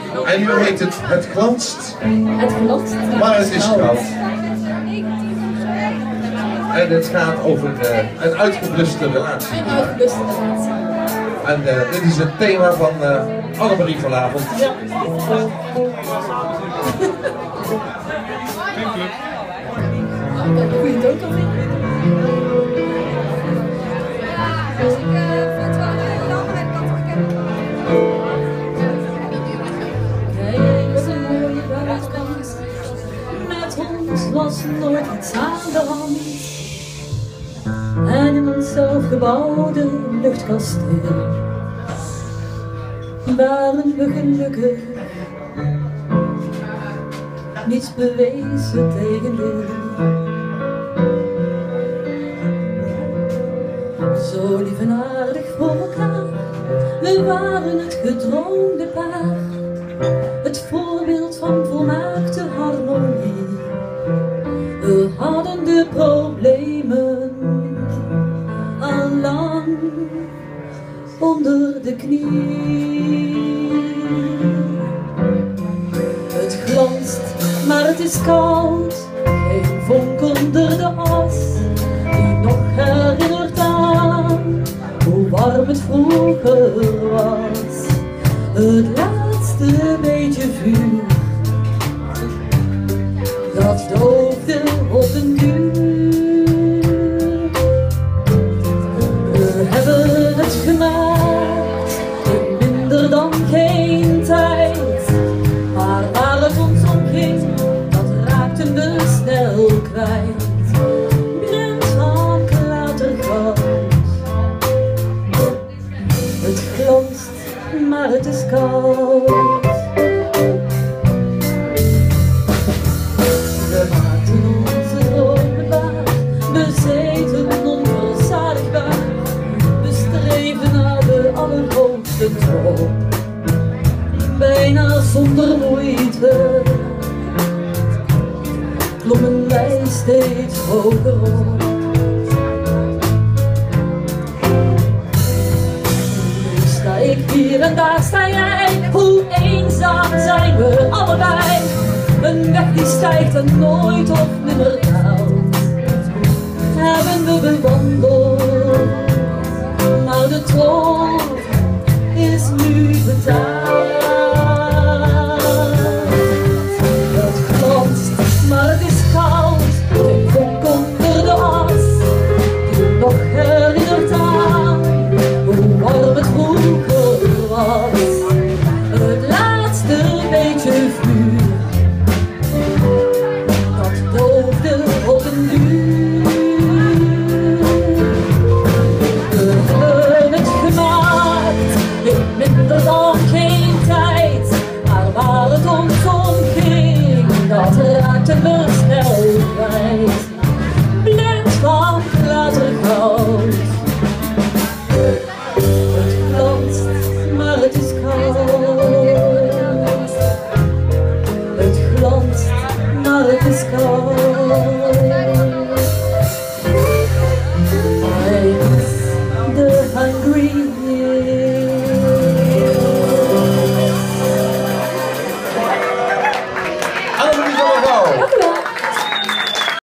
En nu heet het glanst. Het glanst. Maar het is koud. En het gaat over een uitgebluste relatie. Een uitgebluste relatie. En dit is het thema van Annemarie vanavond. Ja. Goeie dood of niet? Dus ik vind het wel een hele belangrijk dat ik heb. Kijk, wat een mooie buitenkant. Met ons was nooit iets aan de hand. En in ons zelfgebouwde luchtkasteel waren we gelukkig. Niets bewees het tegendeel. Zo lief en aardig voor elkaar. We waren het gedroomde paar. Het voorbeeld van volmaakte harmonie. We hadden de problemen al lang onder de knie. Het glanst, maar het is koud. Geen vonk onder de as die nog herinnert aan hoe warm het vroeger was. Het laatste beetje vuur dat doofde op den duur. We hebben het gemaakt in minder dan geen tijd. Maar waar het ons om ging, dat raakten we snel kwijt. Blind van klatergoud. Het glanst, maar het is koud. We maakten onze dromen waar, bezeten onverzadigbaar. We streven naar de allerhoogste droom, bijna zonder moeite klommen wij steeds hoger op. Nu sta ik hier en daar sta jij, hoe eenzaam zijn we allebei. Een weg die stijgt en nooit of nimmer daalt, hebben we bewandeld, maar de tol is nu betaald.